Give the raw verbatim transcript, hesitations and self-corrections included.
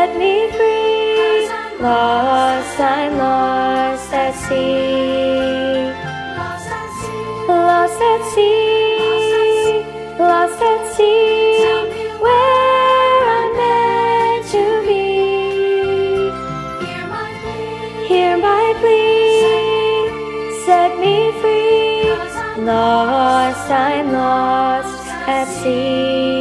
set me free. Lost, I'm lost at sea. Lost at sea, lost at sea, where I'm meant to be. Hear my plea, set me free. Lost, I'm lost at sea.